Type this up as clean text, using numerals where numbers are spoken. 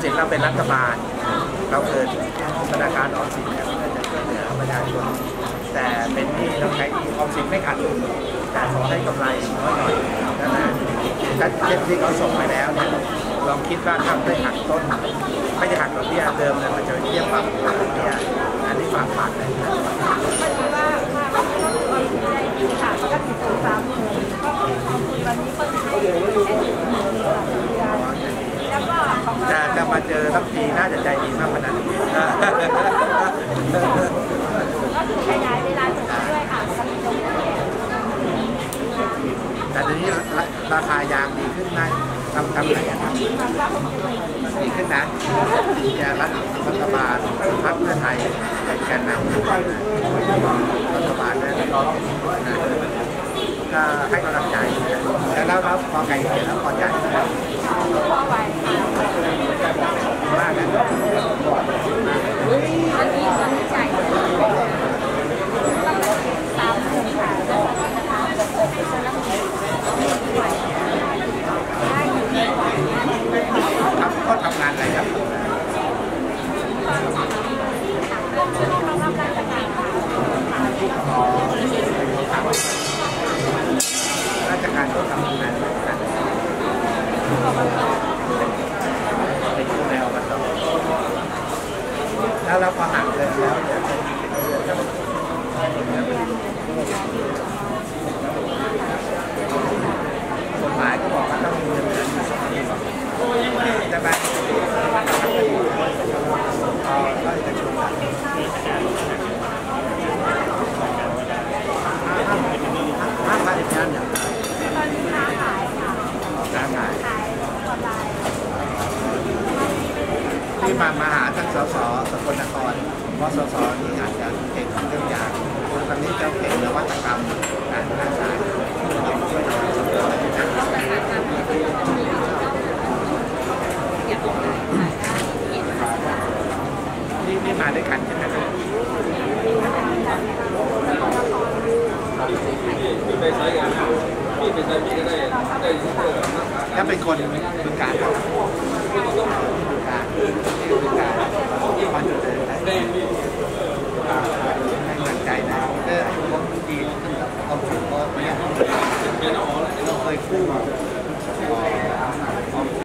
สินเราเป็นรัฐบาลเราเกิดธนาคารออมสินเนี่ยก็จะช่วยเหลือประชาชนแต่เป็นที่เราใช้ออมสินไม่ขาดทุนแต่ขอให้กำไรน้อยหน่อยนะถ้าเช่นที่เขาส่งไปแล้วเนี่ยลองคิดว่าถ้าไม่หักต้นไม่จะหักดอกเบี้ยเดิมเนี่ยมันจะเทียบปรับดอกเบี้ยอันนี้ฝากเลยนะค่ะก็ติดตัว3 หมื่นก็วันนี้ก็ติดตัวแล้วก็จะมาเจอทั้งทีน่าจะใจดีมากขนาดนี้ก็คือขยายเวลาด้วยค่ะแต่ทีนี้ราคายางดีขึ้นไหมทำไหนครับดีขึ้นนะจะรัฐบาลพรรคเพื่อไทยเป็นแกนนำรัฐบาลนั้นก็ให้กำลังใจแล้วพอไกลเกลี่ยแล้วพอใจมากนะอันนี้สนใจ3 หมื่นค่ะก็ทำงานอะไรครับราชการก็ทำงานกันในช่วงแนวกันแล้วเราพอหักเลยแล้วจะเป็นเดือนกฎหมายก็บอกว่าต้องมีเงินเดือน2 ปีใช่ไหมก็จะชวนห้าพันงานอย่างตอนนี้ค้าขายค่ะค้าขายออนไลน์ที่มาหาท่านสสสกลนครเพราะสสนี่อาจจะเก่งเรื่องยางตอนนี้เจ้าเก่งนวัตกรรมการค้าขายนี่มาด้วยกันใช่ไหมครับถ้าเป็นคนบึงกาฬบึงกาฬมาจุดเลย